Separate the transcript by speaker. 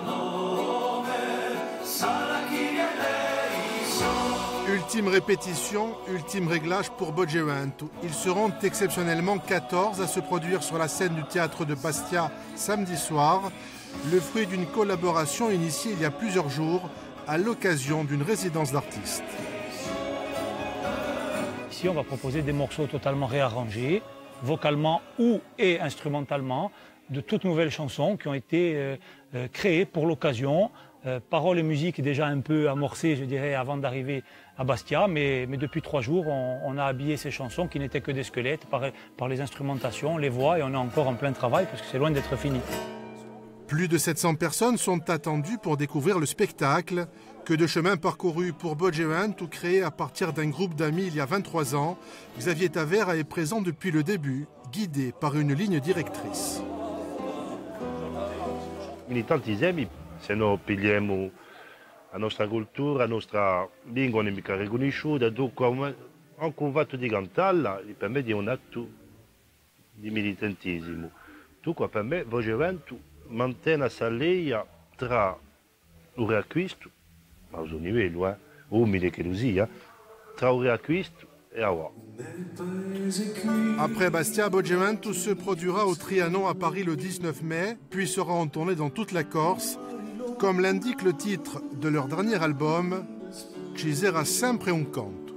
Speaker 1: Ultime répétition, ultime réglage pour Boggevento. Ils seront exceptionnellement 14 à se produire sur la scène du théâtre de Bastia samedi soir, le fruit d'une collaboration initiée il y a plusieurs jours à l'occasion d'une résidence d'artistes.
Speaker 2: Ici, on va proposer des morceaux totalement réarrangés, vocalement et instrumentalement, de toutes nouvelles chansons qui ont été créées pour l'occasion. Paroles et musique déjà un peu amorcées, je dirais, avant d'arriver à Bastia, mais depuis 3 jours, on a habillé ces chansons qui n'étaient que des squelettes par les instrumentations, les voix, et on est encore en plein travail parce que c'est loin d'être fini.
Speaker 1: Plus de 700 personnes sont attendues pour découvrir le spectacle. Que de chemin parcouru pour Boggevento, créé à partir d'un groupe d'amis il y a 23 ans. Xavier Tavera est présent depuis le début, guidé par une ligne directrice.
Speaker 3: Militantisemi, se no pigliamo la nostra cultura, la nostra lingua non è mica riconosciuta, dunque anche un fatto di cantarla, per me è un atto di militantismo. Dunque per me Boggevento mantiene questa linea tra il riacquisto, ma a un livello umile che lo sia, tra il riacquisto e la voix.
Speaker 1: Après Bastia, Boggevento se produira au Trianon à Paris le 19 mai, puis sera en tournée dans toute la Corse, comme l'indique le titre de leur dernier album, Ci sarà sempre un canto.